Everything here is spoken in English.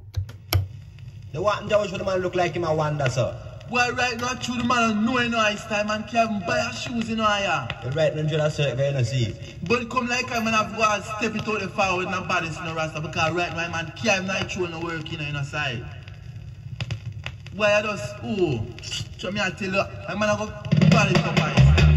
The one Joe should the man look like him a wonder, sir. Well, right now, true the man know in his time and can't even buy shoes in here. The right now, Joe, sir, you don't see. But come like I man have go and step it out the forward and bodies in the rasta because right now, man can't even throw no work in the side. Why I just, oh, so me I tell you, I man I go body up on